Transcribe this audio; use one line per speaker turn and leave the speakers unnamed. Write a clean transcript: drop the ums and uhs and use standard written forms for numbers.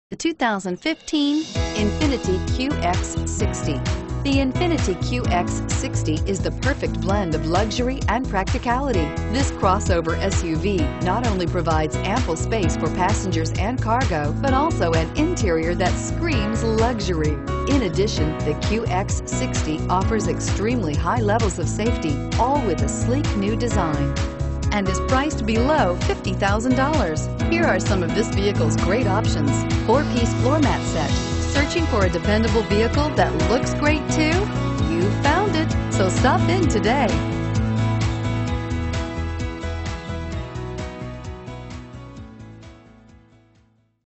The 2015 Infiniti QX60. The Infiniti QX60 is the perfect blend of luxury and practicality. This crossover SUV not only provides ample space for passengers and cargo, but also an interior that screams luxury. In addition, the QX60 offers extremely high levels of safety, all with a sleek new design, and is priced below $50,000. Here are some of this vehicle's great options: 4-piece floor mat set. Searching for a dependable vehicle that looks great too? You found it, so stop in today.